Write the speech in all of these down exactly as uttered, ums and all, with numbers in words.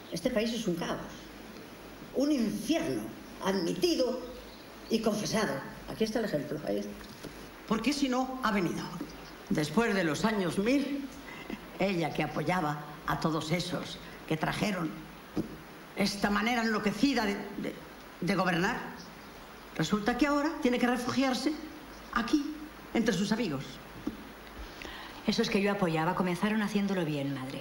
Este país es un caos. Un infierno admitido y confesado. Aquí está el ejemplo. Ahí está. ¿Por qué si no ha venido? Después de los años mil, ella que apoyaba a todos esos que trajeron esta manera enloquecida de, de, de gobernar, resulta que ahora tiene que refugiarse aquí, entre sus amigos. Esos que yo apoyaba comenzaron haciéndolo bien, madre.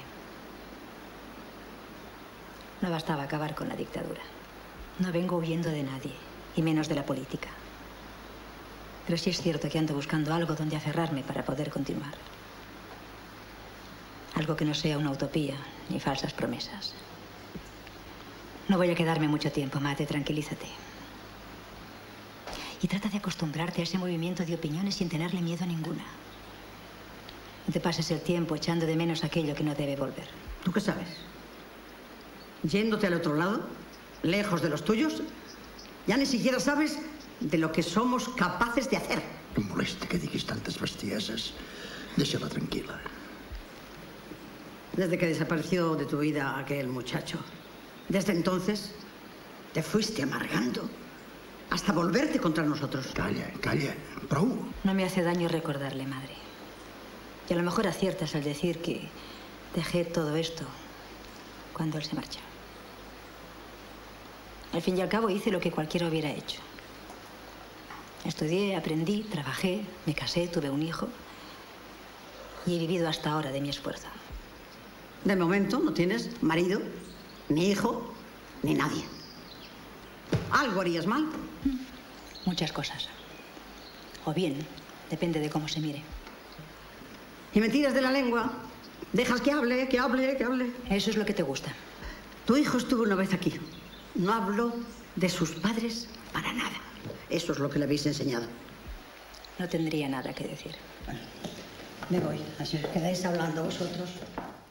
No bastaba acabar con la dictadura. No vengo huyendo de nadie, y menos de la política. Pero sí es cierto que ando buscando algo donde aferrarme para poder continuar. Algo que no sea una utopía ni falsas promesas. No voy a quedarme mucho tiempo, Mate, tranquilízate. Y trata de acostumbrarte a ese movimiento de opiniones sin tenerle miedo a ninguna. No te pases el tiempo echando de menos aquello que no debe volver. ¿Tú qué sabes? Yéndote al otro lado, lejos de los tuyos, ya ni siquiera sabes de lo que somos capaces de hacer. No em molesta que diguis tantes bestieses. Deixa-la tranquil·la. Desde que desapareció de tu vida aquel muchacho, desde entonces te fuiste amargando hasta volverte contra nosotros. Calla, calla, prou. No me hace daño recordarle, madre. Y a lo mejor aciertas al decir que dejé todo esto cuando él se marchó. Al fin y al cabo hice lo que cualquiera hubiera hecho. Estudié, aprendí, trabajé, me casé, tuve un hijo y he vivido hasta ahora de mi esfuerzo. De momento no tienes marido, ni hijo, ni nadie. ¿Algo harías mal? Muchas cosas. O bien, depende de cómo se mire. ¿Y me tiras de la lengua? ¿Dejas que hable, que hable, que hable? Eso es lo que te gusta. Tu hijo estuvo una vez aquí. No habló de sus padres para nada. Eso es lo que le habéis enseñado. No tendría nada que decir. Bueno, me voy. Así os quedáis hablando vosotros.